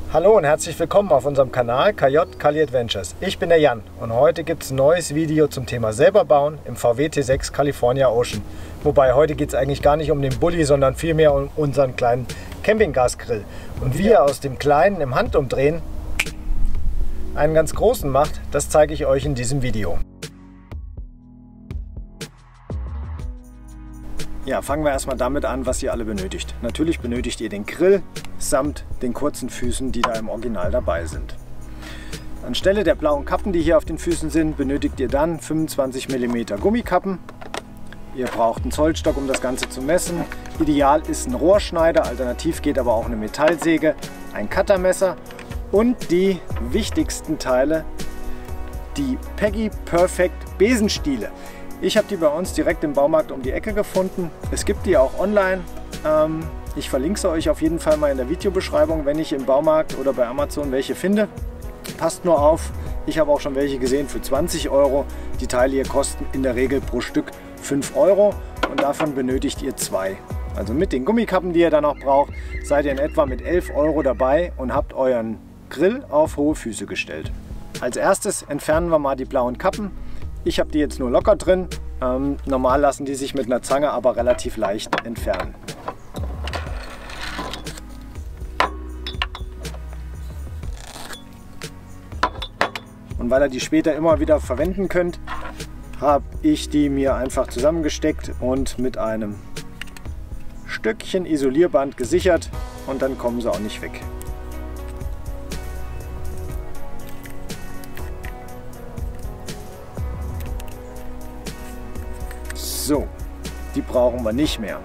Hallo und herzlich willkommen auf unserem Kanal KJ Kali Adventures. Ich bin der Jan und heute gibt es ein neues Video zum Thema selber bauen im VW T6 California Ocean. Wobei heute geht es eigentlich gar nicht um den Bulli, sondern vielmehr um unseren kleinen Campinggasgrill. Und wie er aus dem kleinen im Handumdrehen einen ganz großen macht, das zeige ich euch in diesem Video. Ja, fangen wir erstmal damit an, was ihr alle benötigt. Natürlich benötigt ihr den Grill samt den kurzen Füßen, die da im Original dabei sind. Anstelle der blauen Kappen, die hier auf den Füßen sind, benötigt ihr dann 25 mm Gummikappen. Ihr braucht einen Zollstock, um das Ganze zu messen. Ideal ist ein Rohrschneider, alternativ geht aber auch eine Metallsäge, ein Cuttermesser und die wichtigsten Teile, die Peggy Perfect Besenstiele. Ich habe die bei uns direkt im Baumarkt um die Ecke gefunden. Es gibt die auch online. Ich verlinke sie euch auf jeden Fall mal in der Videobeschreibung, wenn ich im Baumarkt oder bei Amazon welche finde. Passt nur auf, ich habe auch schon welche gesehen für 20 Euro. Die Teile hier kosten in der Regel pro Stück 5 Euro und davon benötigt ihr 2. Also mit den Gummikappen, die ihr dann noch braucht, seid ihr in etwa mit 11 Euro dabei und habt euren Grill auf hohe Füße gestellt. Als erstes entfernen wir mal die blauen Kappen. Ich habe die jetzt nur locker drin. Normal lassen die sich mit einer Zange aber relativ leicht entfernen. Und weil ihr die später immer wieder verwenden könnt, habe ich die mir einfach zusammengesteckt und mit einem Stückchen Isolierband gesichert und dann kommen sie auch nicht weg. So, die brauchen wir nicht mehr.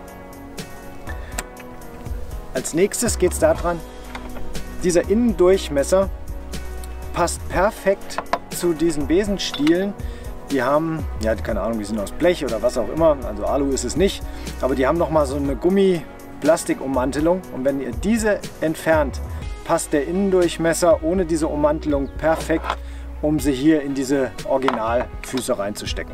Als nächstes geht es daran, dieser Innendurchmesser passt perfekt zu diesen Besenstielen. Die haben, ja keine Ahnung, die sind aus Blech oder was auch immer, also Alu ist es nicht, aber die haben nochmal so eine Gummi-Plastik-Ummantelung und wenn ihr diese entfernt, passt der Innendurchmesser ohne diese Ummantelung perfekt, um sie hier in diese Originalfüße reinzustecken.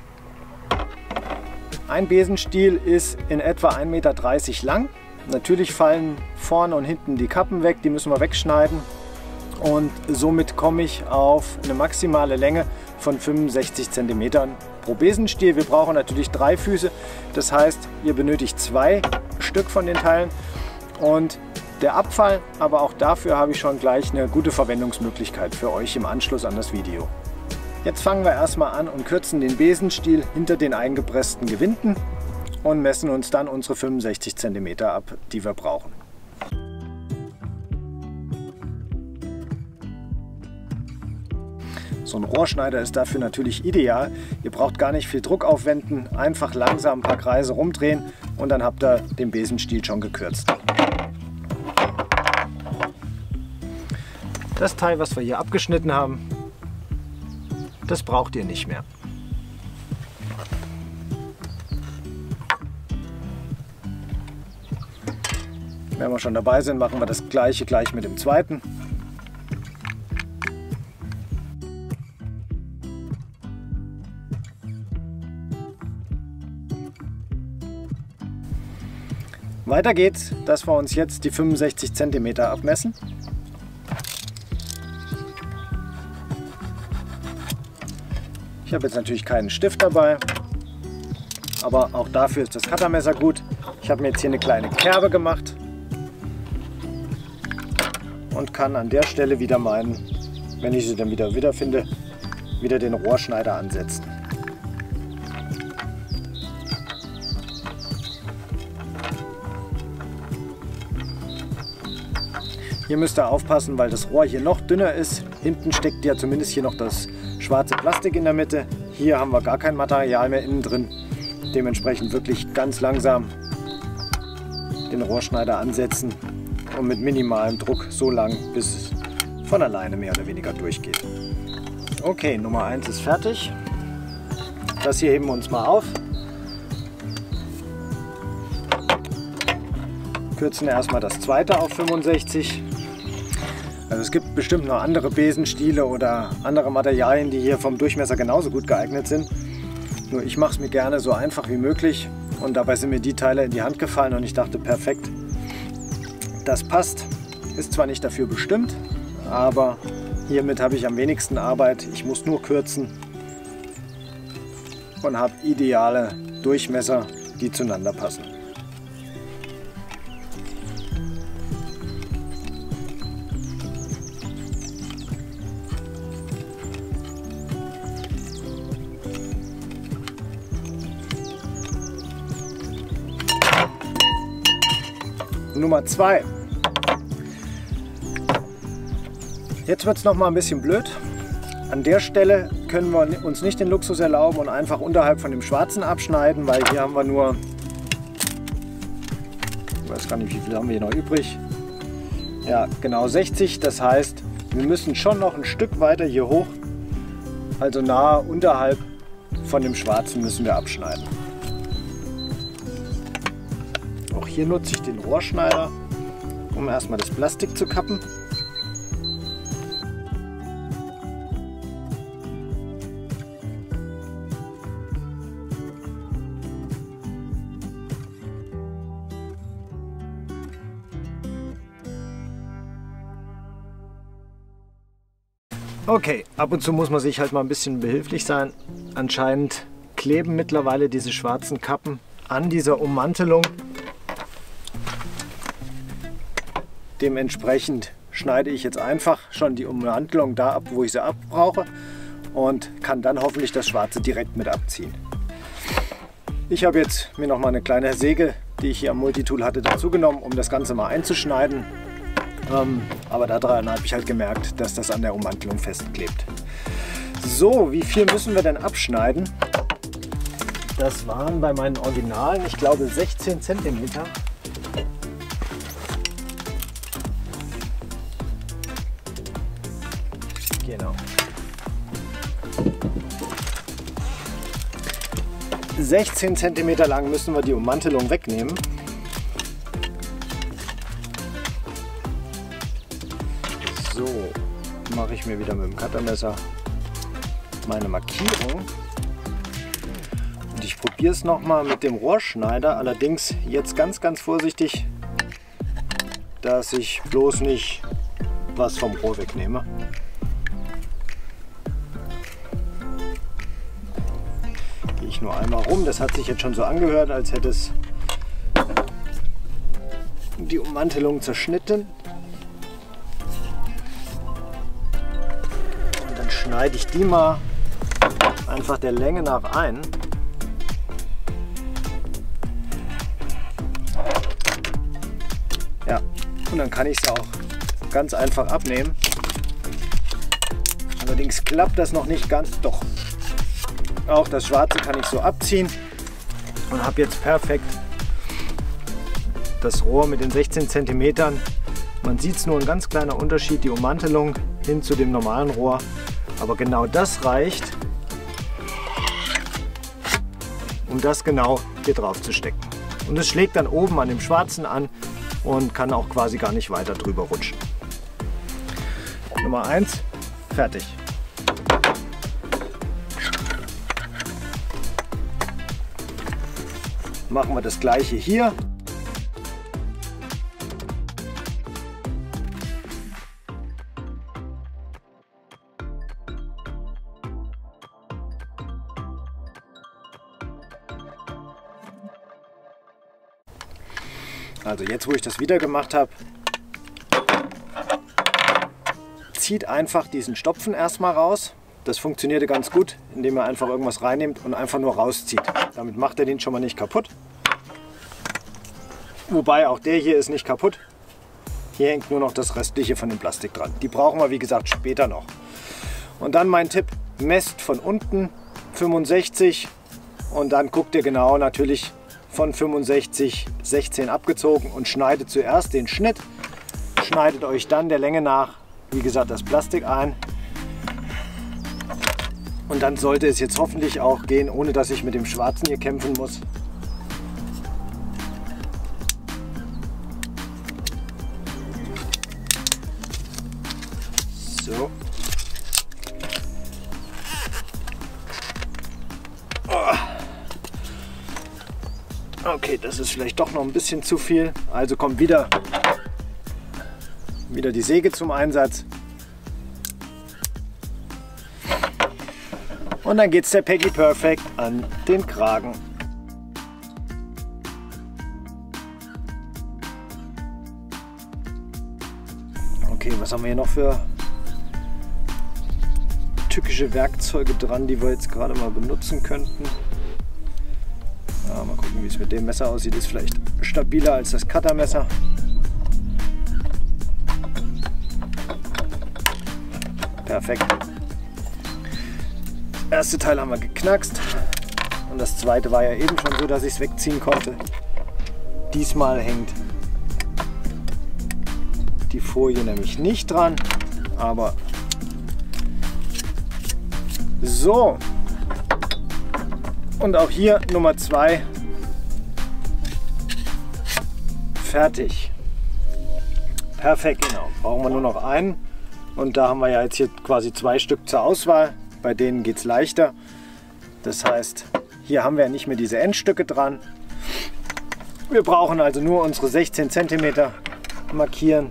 Ein Besenstiel ist in etwa 1,30 Meter lang. Natürlich fallen vorne und hinten die Kappen weg, die müssen wir wegschneiden. Und somit komme ich auf eine maximale Länge von 65 cm pro Besenstiel. Wir brauchen natürlich 3 Füße, das heißt, ihr benötigt 2 Stück von den Teilen. Und der Abfall, aber auch dafür habe ich schon gleich eine gute Verwendungsmöglichkeit für euch im Anschluss an das Video. Jetzt fangen wir erstmal an und kürzen den Besenstiel hinter den eingepressten Gewinden und messen uns dann unsere 65 cm ab, die wir brauchen. So ein Rohrschneider ist dafür natürlich ideal. Ihr braucht gar nicht viel Druck aufwenden, einfach langsam ein paar Kreise rumdrehen und dann habt ihr den Besenstiel schon gekürzt. Das Teil, was wir hier abgeschnitten haben, das braucht ihr nicht mehr. Wenn wir schon dabei sind, machen wir das gleiche gleich mit dem zweiten. Weiter geht's, dass wir uns jetzt die 65 cm abmessen. Ich habe jetzt natürlich keinen Stift dabei, aber auch dafür ist das Cuttermesser gut. Ich habe mir jetzt hier eine kleine Kerbe gemacht und kann an der Stelle wieder meinen, wenn ich sie dann wieder finde, wieder den Rohrschneider ansetzen. Hier müsst ihr aufpassen, weil das Rohr hier noch dünner ist. Hinten steckt ja zumindest hier noch das schwarze Plastik in der Mitte. Hier haben wir gar kein Material mehr innen drin. Dementsprechend wirklich ganz langsam den Rohrschneider ansetzen und mit minimalem Druck so lang, bis es von alleine mehr oder weniger durchgeht. Okay, Nummer 1 ist fertig. Das hier heben wir uns mal auf. Kürzen erstmal das zweite auf 65. Also es gibt bestimmt noch andere Besenstiele oder andere Materialien, die hier vom Durchmesser genauso gut geeignet sind. Nur ich mache es mir gerne so einfach wie möglich und dabei sind mir die Teile in die Hand gefallen und ich dachte, perfekt, das passt. ist zwar nicht dafür bestimmt, aber hiermit habe ich am wenigsten Arbeit. Ich muss nur kürzen und habe ideale Durchmesser, die zueinander passen. Nummer 2. Jetzt wird es noch mal ein bisschen blöd. An der Stelle können wir uns nicht den Luxus erlauben und einfach unterhalb von dem Schwarzen abschneiden, weil hier haben wir nur, ich weiß gar nicht, wie viel haben wir hier noch übrig. Ja, genau 60. Das heißt, wir müssen schon noch ein Stück weiter hier hoch, also nahe unterhalb von dem Schwarzen müssen wir abschneiden. Auch hier nutze ich den Rohrschneider, um erstmal das Plastik zu kappen. Okay, ab und zu muss man sich halt mal ein bisschen behilflich sein. Anscheinend kleben mittlerweile diese schwarzen Kappen an dieser Ummantelung. Dementsprechend schneide ich jetzt einfach schon die Ummantelung da ab, wo ich sie abbrauche, und kann dann hoffentlich das Schwarze direkt mit abziehen. Ich habe jetzt mir noch mal eine kleine Säge, die ich hier am Multitool hatte, dazu genommen, um das Ganze mal einzuschneiden. Aber daran habe ich halt gemerkt, dass das an der Ummantelung festklebt. So, wie viel müssen wir denn abschneiden? Das waren bei meinen Originalen, ich glaube, 16 cm. Genau. 16 cm lang müssen wir die Ummantelung wegnehmen. So, mache ich mir wieder mit dem Cuttermesser meine Markierung. Und ich probiere es nochmal mit dem Rohrschneider, allerdings jetzt ganz, ganz vorsichtig, dass ich bloß nicht was vom Rohr wegnehme. Gehe ich nur einmal rum, das hat sich jetzt schon so angehört, als hätte es die Ummantelung zerschnitten. Und dann schneide ich die mal einfach der Länge nach ein. Ja, und dann kann ich es auch ganz einfach abnehmen. Allerdings klappt das noch nicht ganz. Doch, auch das Schwarze kann ich so abziehen und habe jetzt perfekt das Rohr mit den 16 cm. Man sieht es nur, ein ganz kleiner Unterschied, die Ummantelung hin zu dem normalen Rohr. Aber genau das reicht, um das genau hier drauf zu stecken. Und es schlägt dann oben an dem Schwarzen an und kann auch quasi gar nicht weiter drüber rutschen. Nummer 1, fertig. Machen wir das gleiche hier. Also jetzt, wo ich das wieder gemacht habe, zieht einfach diesen Stopfen erstmal raus. Das funktionierte ganz gut, indem er einfach irgendwas reinnimmt und einfach nur rauszieht. Damit macht er den schon mal nicht kaputt. Wobei auch der hier ist nicht kaputt. Hier hängt nur noch das Restliche von dem Plastik dran. Die brauchen wir, wie gesagt, später noch. Und dann mein Tipp, messt von unten 65 und dann guckt ihr genau natürlich von 65 16 abgezogen und schneidet zuerst den Schnitt. Schneidet euch dann der Länge nach, wie gesagt, das Plastik ein. Und dann sollte es jetzt hoffentlich auch gehen, ohne dass ich mit dem Schwarzen hier kämpfen muss. So. Okay, das ist vielleicht doch noch ein bisschen zu viel. Also kommt wieder wieder die Säge zum Einsatz. Und dann geht es der Peggy Perfect an den Kragen. Okay, was haben wir hier noch für tückische Werkzeuge dran, die wir jetzt gerade mal benutzen könnten? Ja, mal gucken, wie es mit dem Messer aussieht. Ist vielleicht stabiler als das Cuttermesser. Perfekt. Das erste Teil haben wir geknackst und das zweite war ja eben schon so, dass ich es wegziehen konnte. Diesmal hängt die Folie nämlich nicht dran, aber so. Und auch hier Nummer 2 fertig. Perfekt, genau. Brauchen wir nur noch einen und da haben wir ja jetzt hier quasi 2 Stück zur Auswahl. Bei denen geht es leichter. Das heißt, hier haben wir ja nicht mehr diese Endstücke dran. Wir brauchen also nur unsere 16 cm markieren.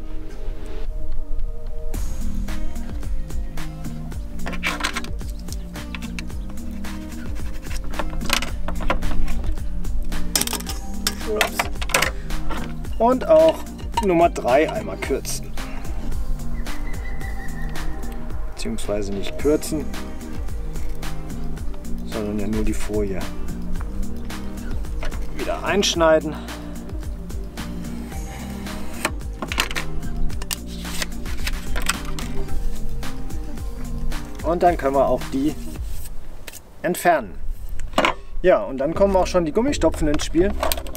Und auch Nummer 3 einmal kürzen. Beziehungsweise nicht kürzen, sondern ja nur die Folie. Wieder einschneiden. Und dann können wir auch die entfernen. Ja, und dann kommen auch schon die Gummistopfen ins Spiel.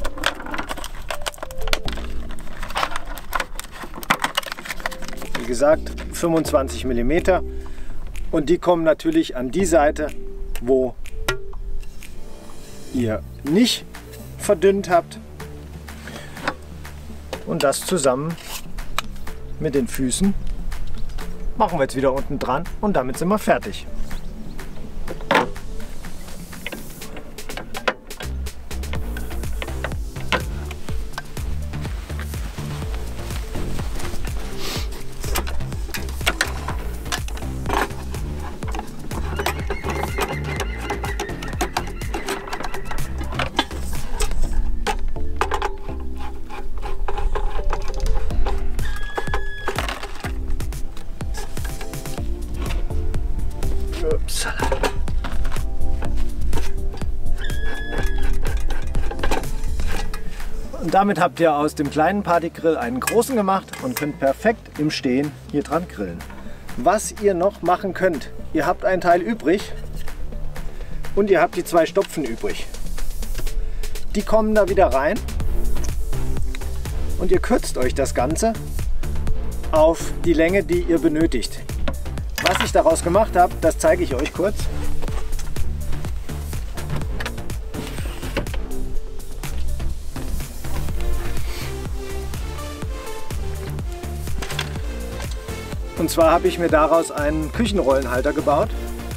Wie gesagt, 25 mm. Und die kommen natürlich an die Seite, wo ihr nicht verdünnt habt. Und das zusammen mit den Füßen machen wir jetzt wieder unten dran und damit sind wir fertig. Und damit habt ihr aus dem kleinen Partygrill einen großen gemacht und könnt perfekt im Stehen hier dran grillen. Was ihr noch machen könnt, ihr habt einen Teil übrig und ihr habt die 2 Stopfen übrig. Die kommen da wieder rein und ihr kürzt euch das Ganze auf die Länge, die ihr benötigt. Was ich daraus gemacht habe, das zeige ich euch kurz. Und zwar habe ich mir daraus einen Küchenrollenhalter gebaut.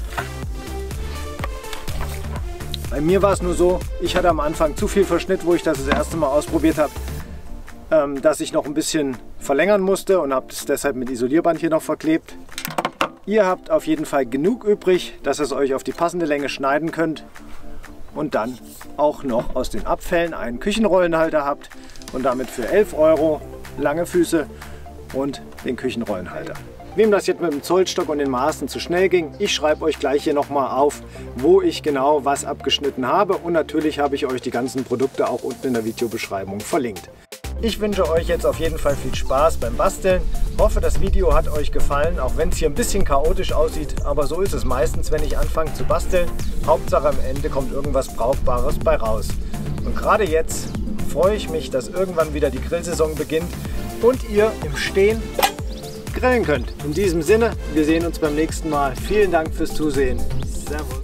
Bei mir war es nur so, ich hatte am Anfang zu viel Verschnitt, wo ich das erste Mal ausprobiert habe, dass ich noch ein bisschen verlängern musste und habe es deshalb mit Isolierband hier noch verklebt. Ihr habt auf jeden Fall genug übrig, dass ihr es euch auf die passende Länge schneiden könnt und dann auch noch aus den Abfällen einen Küchenrollenhalter habt und damit für 11 € lange Füße und den Küchenrollenhalter. Wem das jetzt mit dem Zollstock und den Maßen zu schnell ging, ich schreibe euch gleich hier nochmal auf, wo ich genau was abgeschnitten habe und natürlich habe ich euch die ganzen Produkte auch unten in der Videobeschreibung verlinkt. Ich wünsche euch jetzt auf jeden Fall viel Spaß beim Basteln. Hoffe, das Video hat euch gefallen, auch wenn es hier ein bisschen chaotisch aussieht, aber so ist es meistens, wenn ich anfange zu basteln. Hauptsache am Ende kommt irgendwas Brauchbares bei raus. Und gerade jetzt freue ich mich, dass irgendwann wieder die Grillsaison beginnt und ihr im Stehen grillen könnt. In diesem Sinne, wir sehen uns beim nächsten Mal. Vielen Dank fürs Zusehen. Servus.